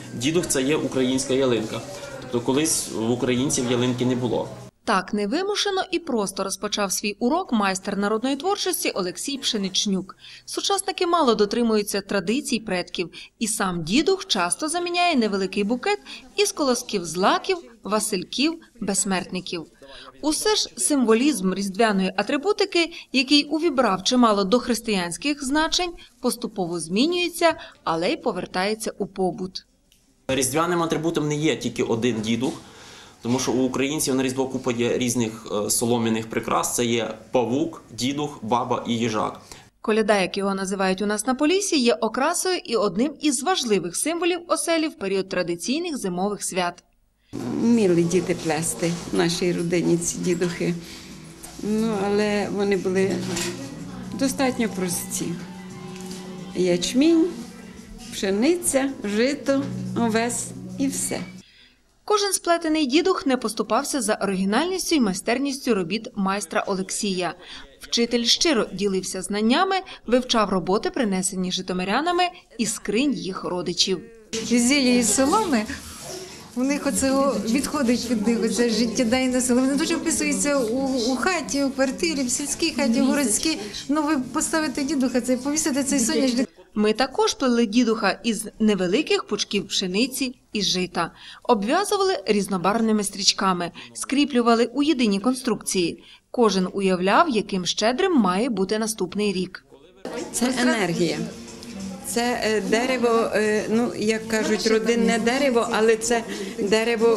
Дідух – це є українська ялинка. Тобто колись в українців ялинки не було. Так невимушено і просто розпочав свій урок майстер народної творчості Олексій Пшеничнюк. Сучасники мало дотримуються традицій предків, і сам дідух часто заміняє невеликий букет із колосків злаків, васильків, безсмертників. Усе ж символізм різдвяної атрибутики, який увібрав чимало дохристиянських значень, поступово змінюється, але й повертається у побут. Різдвяним атрибутом не є тільки один дідух, тому що у українців на Різдво купа є різних солом'яних прикрас. Це є павук, дідух, баба і їжак. Коляда, як його називають у нас на Поліссі, є окрасою і одним із важливих символів оселі в період традиційних зимових свят. Вміли діти плести в нашій родині ці дідухи, але вони були достатньо прості. Ячмінь, пшениця, жито, овес і все. Кожен сплетений дідух не поступався за оригінальністю і майстерністю робіт майстра Олексія. Вчитель щиро ділився знаннями, вивчав роботи, принесені житомирянами, із скринь їх родичів. Зілля із соломи, у них відходить від них оце життєдайне сила. Вони дуже вписуються у хаті, у квартирі, в сільській хаті, в городській. Ви поставите дідуха, повісите цей соняшник. Ми також плели дідуха із невеликих пучків пшениці і жита. Обв'язували різнобарвними стрічками, скріплювали у єдиній конструкції. Кожен уявляв, яким щедрим має бути наступний рік. Це енергія. Це дерево, як кажуть, родинне дерево, але це дерево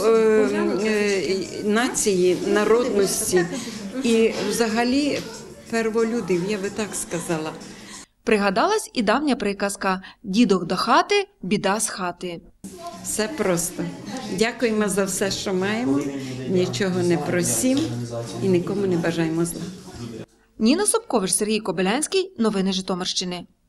нації, народності і взагалі перволюдів, я би так сказала. Пригадалась і давня приказка «Дідух до хати, біда з хати». Все просто. Дякуємо за все, що маємо, нічого не просім і нікому не бажаємо зла. Ніна Собкович, Сергій Кобилянський. Новини Житомирщини.